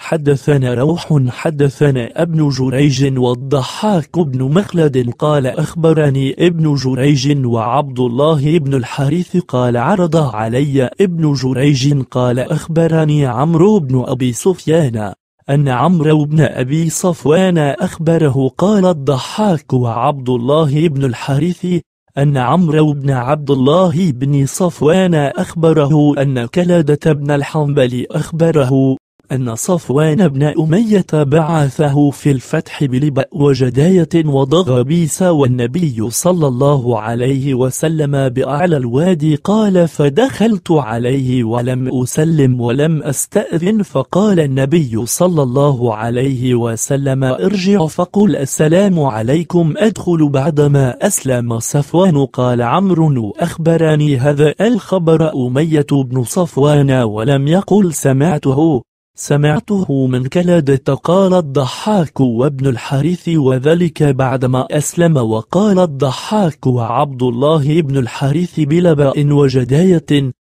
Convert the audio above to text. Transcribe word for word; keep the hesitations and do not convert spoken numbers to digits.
حدثنا روح حدثنا ابن جريج والضحاك بن مخلد قال أخبرني ابن جريج وعبد الله بن الحارث قال عرض علي ابن جريج قال أخبرني عمرو بن أبي سفيان أن عمرو بن أبي صفوان أخبره قال الضحاك وعبد الله بن الحارث أن عمرو بن عبد الله بن صفوان أخبره أن كلادة بن الحنبل أخبره أن صفوان بن أمية بعثه في الفتح بلبأ وجداية وضغبيس والنبي صلى الله عليه وسلم بأعلى الوادي قال فدخلت عليه ولم أسلم ولم أستأذن فقال النبي صلى الله عليه وسلم ارجع فقل السلام عليكم أدخل بعدما أسلم صفوان قال عمرو أخبرني هذا الخبر أمية بن صفوان ولم يقل سمعته سمعته من كلادة قال الضحاك وابن الحارث وذلك بعدما أسلم وقال الضحاك وعبد الله بن الحارث بلباء وجداية